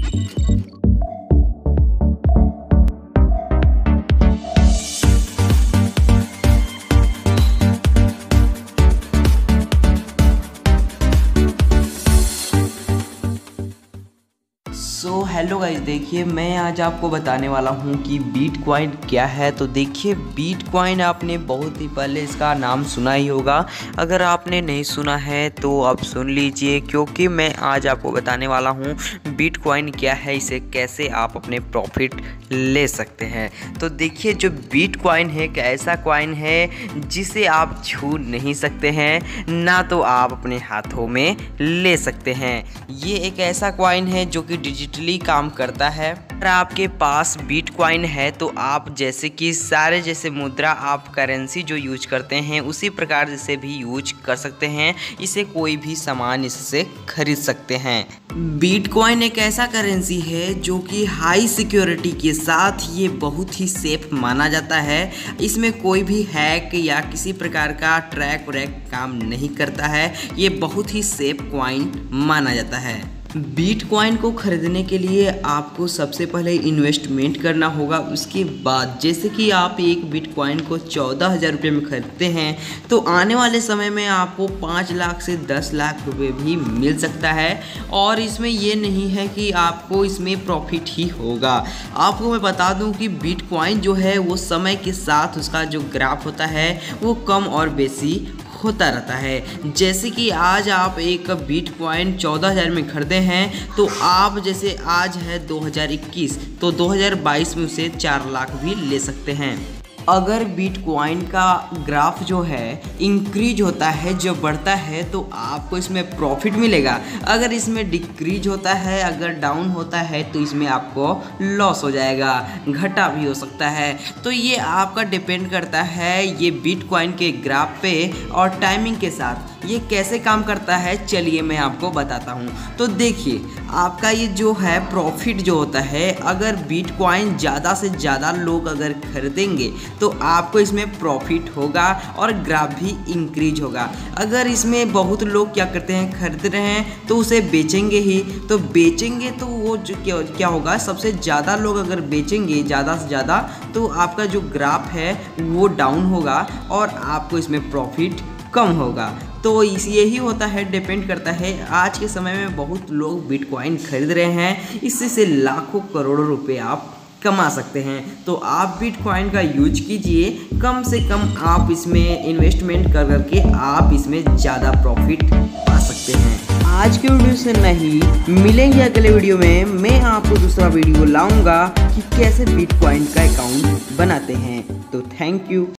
Hello guys, देखिए मैं आज आपको बताने वाला हूं कि बिटकॉइन क्या है। तो देखिए बिटकॉइन आपने बहुत ही पहले इसका नाम सुना ही होगा। अगर आपने नहीं सुना है तो आप सुन लीजिए, क्योंकि मैं आज आपको बताने वाला हूं बिटकॉइन क्या है, इसे कैसे आप अपने प्रॉफिट ले सकते हैं। तो देखिए जो बिटकॉइन है एक ऐसा कॉइन है जिसे आप छू नहीं सकते हैं, ना तो आप अपने हाथों में ले सकते हैं। ये एक ऐसा कॉइन है जो कि डिजिटली काम करता है। अगर आपके पास बिटकॉइन है तो आप जैसे कि सारे जैसे मुद्रा आप करेंसी जो यूज करते हैं उसी प्रकार से भी यूज कर सकते हैं। इसे कोई भी सामान इससे खरीद सकते हैं। बिटकॉइन एक ऐसा करेंसी है जो कि हाई सिक्योरिटी के साथ ये बहुत ही सेफ माना जाता है। इसमें कोई भी हैक या किसी प्रकार का ट्रैक व्रैक काम नहीं करता है। ये बहुत ही सेफ कॉइन माना जाता है। बिटकॉइन को खरीदने के लिए आपको सबसे पहले इन्वेस्टमेंट करना होगा। उसके बाद जैसे कि आप एक बिटकॉइन को 14,000 रुपये में खरीदते हैं तो आने वाले समय में आपको 5 लाख से 10 लाख रुपए भी मिल सकता है। और इसमें ये नहीं है कि आपको इसमें प्रॉफिट ही होगा। आपको मैं बता दूं कि बिटकॉइन जो है वो समय के साथ उसका जो ग्राफ होता है वो कम और बेसी होता रहता है। जैसे कि आज आप एक बिटकॉइन 14,000 में खरीदे हैं तो आप जैसे आज है 2021 तो 2022 में उसे 4 लाख भी ले सकते हैं। अगर बिटकॉइन का ग्राफ जो है इंक्रीज होता है, जो बढ़ता है, तो आपको इसमें प्रॉफिट मिलेगा। अगर इसमें डिक्रीज होता है, अगर डाउन होता है तो इसमें आपको लॉस हो जाएगा, घाटा भी हो सकता है। तो ये आपका डिपेंड करता है ये बिटकॉइन के ग्राफ पे और टाइमिंग के साथ ये कैसे काम करता है। चलिए मैं आपको बताता हूँ। तो देखिए आपका ये जो है प्रॉफिट जो होता है, अगर बिटकॉइन ज़्यादा से ज़्यादा लोग अगर खरीदेंगे तो आपको इसमें प्रॉफिट होगा और ग्राफ भी इंक्रीज होगा। अगर इसमें बहुत लोग क्या करते हैं, खरीद रहे हैं तो उसे बेचेंगे ही। तो बेचेंगे तो वो जो क्या होगा, सबसे ज़्यादा लोग अगर बेचेंगे ज़्यादा से ज़्यादा तो आपका जो ग्राफ है वो डाउन होगा और आपको इसमें प्रॉफिट कम होगा। तो यही होता है, डिपेंड करता है। आज के समय में बहुत लोग बिटकॉइन खरीद रहे हैं, इससे से लाखों करोड़ों रुपए आप कमा सकते हैं। तो आप बिटकॉइन का यूज कीजिए, कम से कम आप इसमें इन्वेस्टमेंट कर करके आप इसमें ज़्यादा प्रॉफिट पा सकते हैं। आज के वीडियो से नहीं, मिलेंगे अगले वीडियो में। मैं आपको दूसरा वीडियो लाऊंगा कि कैसे बिटकॉइन का अकाउंट बनाते हैं। तो थैंक यू।